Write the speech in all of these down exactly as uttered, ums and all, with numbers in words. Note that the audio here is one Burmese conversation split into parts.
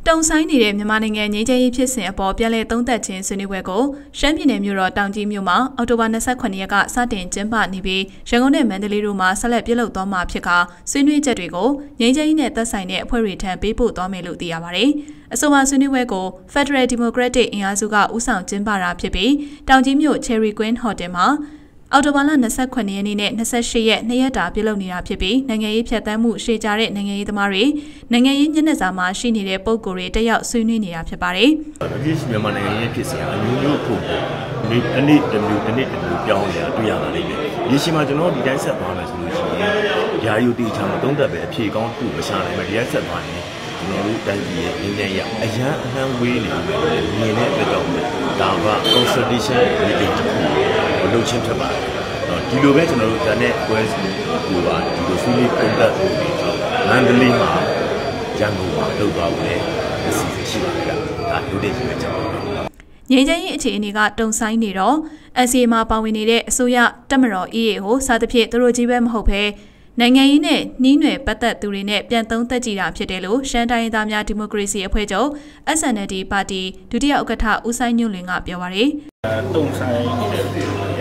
တုံဆိုင်နေတဲ့မြန်မာနိုင်ငံငြိမ်းချမ်းရေးဖြစ်စဉ်အပေါ်ပြန်လည်သုံးသပ်ခြင်းဆွေးနွေးပွဲကိုရှမ်းပြည်နယ်မြို့တော်တောင်ကြီးမြို့မှာအောက်တိုဘာ၂၈ရက်ကစတင်ကျင်းပနေပြီးရန်ကုန်နဲ့မန္တလေးတို့မှာဆက်လက်ပြုလုပ်သွားမှာဖြစ်ကာဆွေးနွေးချက်တွေကိုငြိမ်းချမ်းရေးနဲ့သက်ဆိုင်တဲ့အဖွဲ့တွေထံပေးပို့သွားမယ်လို့သိရပါတယ်။အဆိုပါဆွေးနွေးပွဲကို Federal Democratic အင်အားစုကဦးဆောင်ကျင်းပတာဖြစ်ပြီးတောင်ကြီးမြို့ Cherry Queen Hotel မှာအော်တိုဘာလ၂၈ရက်နေ့နဲ့၂၈ရက်နှစ်ရက်တာပြုလုပ်နေတာဖြစ်ပြီးနိုင်ငံရေးဖြတ်သန်းမှုရှေ့ကြတဲ့နိုင်ငံရေးသမားတွေနိုင်ငံရေးညနေစာမှာရှိနေတဲ့ပုံကိုယ်တွေတက်ရောက်ဆွေးနွေးနေတာဖြစ်ပါတယ်။အဖြစ်မြန်မာနိုင်ငံရေးဖြစ်စဉ်အမျိုးမျိုးဖို့ဒီအနည်းတစ်မျိုးတစ်နှစ်တစ်မျိုးပြောင်းနေတာတွေ့ရတာလေးပဲ။ဒီရှိမှာကျွန်တော်ဒီတိုင်းဆက်သွားမယ်ဆိုလို့ရှိရင်ဓာယူတီချာမသုံးသက်ပဲအဖြေကောင်းတစ်ခုမရှာနိုင်ဘူး။ဒီတိုင်းဆက်သွားရင်ကျွန်တော်တို့တိုင်းပြည်ရဲ့အင်းနဲ့ရအရန်အနှံဝေးနေတယ်မြင်တဲ့အတွက်ကြောင့်ဒါက consultation meeting တစ်ခုကိုလုပ်ချင်းဖြစ်ပါတယ်။ဒီလိုပဲကျွန်တော်တို့ဒါနဲ့ quest ကိုပါဒီလိုဆွေးနွေးပုံသက်ဖို့ပြီးတော့မန္တလေးမှာရန်ကုန်မှာလုပ်သွားဖို့လည်းအစီအစဉ်ရှိပါတယ်။ဒါလူတွေကြီးပဲကျွန်တော်တို့ငြိမ်းချမ်းရေးအခြေအနေကတုံဆိုင်နေတော့ N C A မှာပါဝင်နေတဲ့အစိုးရတပ်မတော် E A ကိုစားသဖြင့်သူတို့ကြီးပဲမဟုတ်ဘဲနိုင်ငံရေးနဲ့နှီးနွယ်ပတ်သက်သူတွေနဲ့ပြန်သုံးသက်ကြည့်တာဖြစ်တယ်လို့ရှမ်းတိုင်းသားများဒီမိုကရေစီအဖွဲ့ချုပ် S N L D ပါတီဒုတိယဥက္ကဋ္ဌဦးဆိုင်ညွန့်လွင်ကပြောပါရယ်တုံဆိုင်နေတဲ့တုံ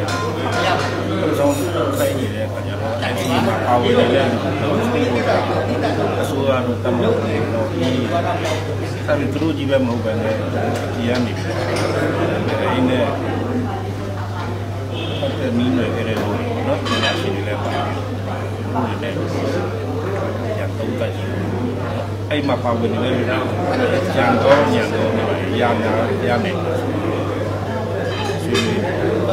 ဆိုင်နေတဲ့ခါကျတော့ N C A မှာပါဝင်နေတဲ့လူတွေအစိုးရတို့တမန်တွေတော့ဒီဆက်ပြီးသူတို့ကြီးပဲမဟုတ်ဘဲနဲ့ဒီကနေပြီးတော့အင်းနဲ့ပတ်သက်နှီးနွယ်ကြတဲ့လူတွေနော်ဒီလိုရှိနေလဲပါဟုတ်တယ်ရတော့ကကြီးအဲ့မှာပါဝင်နေတဲ့လူတွေကြံတော့ညံတော့ရနာရနေဆွေးနွေး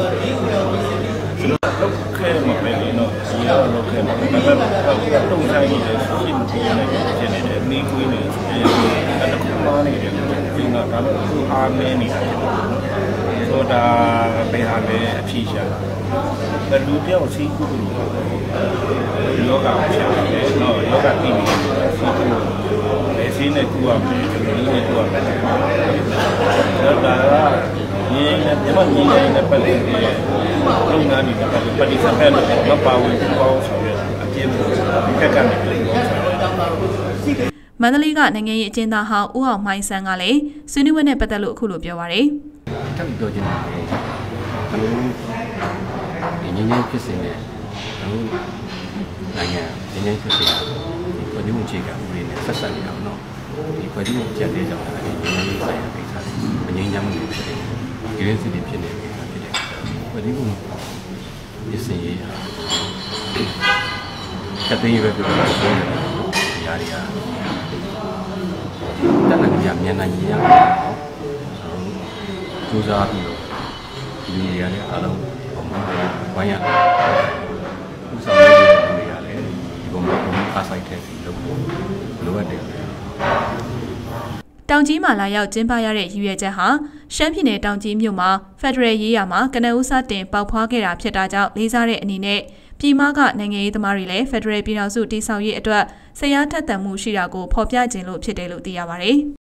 တော့ခဲမှာပဲနော်ဒီတော့ခဲမှာပဲတော့တုံးဆိုင်နေတယ်ရှင်းပြနေတယ်ရှင်းနေတယ်နေကွေးနေတယ်အဲ့ဒါကမားနေတယ်ဒီကဒါတော့အားမင်းနေတာဆိုတာဘယ်ဟာလဲအဖြေရှာတာလူတယောက်စီးခုလို့ယောဂဖြစ်တယ်နော်ယောဂတိနေစီးခုလည်းစီးနေကူရမယ်ဒီနဲ့ကူရမယ်တော့ဒါကဒီနဲ့ဒီမှာညီနေနဲ့ပတ်သက်တဲ့လုပ်ငန်းတွေပဋိစက်ဖက်လို့မပါဝင်ပေါင်းဆောင်ရအပြည့်ခက်ကနေပြီးမန္တလေးကနိုင်ငံရေးအကျဉ်းသားဟောင်းဦးအောင်မိုင်းဆန်းကလည်းဆွေးနွေးပွဲနဲ့ပတ်သက်လို့အခုလိုပြောပါရယ်ထပ်ပြီးပြောချင်တယ်ကျွန်တော်တို့ဒီငင်းငင်းဖြစ်စဉ်နဲ့ကျွန်တော်တို့နိုင်ငံငင်းငင်းဖြစ်စဉ်ဒီပြည်သူ့အခြေခံဥပဒေနဲ့ဆက်ဆက်နေအောင်နော်ဒီပြည်သူ့ကြက်တဲ့ကြောင့်လည်းငင်းငင်းဆိုင်ရာကိစ္စတွေမငြိမ်းချမ်းမှုတွေဖြစ်နေတယ်ဒီရင်းစစ်တွေဖြစ်နေတဲ့ကိစ္စဖြစ်တယ်ပြည်သူ့ဖြစ်စဉ်ရေးကတိရွယ်ပြောတာဆိုတယ်ဒီဟာတွေကတနင်္ဂနွေမြန်နိုင်ရအောင်စူးစမ်းပြီးတော့ဒီနေရာနဲ့အားလုံးပုံမှန်ဝိုင်းရဥစားနေရလေဒီပုံမှန်အားဆိုင်တဲ့လုပ်ဖို့လိုအပ်တယ်တောင်ကြီးမှာလာရောက်ကျင်းပရတဲ့ရည်ရွယ်ချက်ဟာရှမ်းပြည်နယ်တောင်ကြီးမြို့မှာဖက်ဒရယ်ရေးရာမှာကနဦးစတင်ပေါက်ဖွားခဲ့တာဖြစ်တာကြောင့်လေးစားတဲ့အနေနဲ့ပြည်မကနိုင်ငံရေးသမားတွေလည်းဖက်ဒရယ်ပြည်ထောင်စုတည်ဆောက်ရေးအတွက်ဆရာထက်သန်မှုရှိတာကိုဖော်ပြခြင်းလို့ဖြစ်တယ်လို့သိရပါတယ်။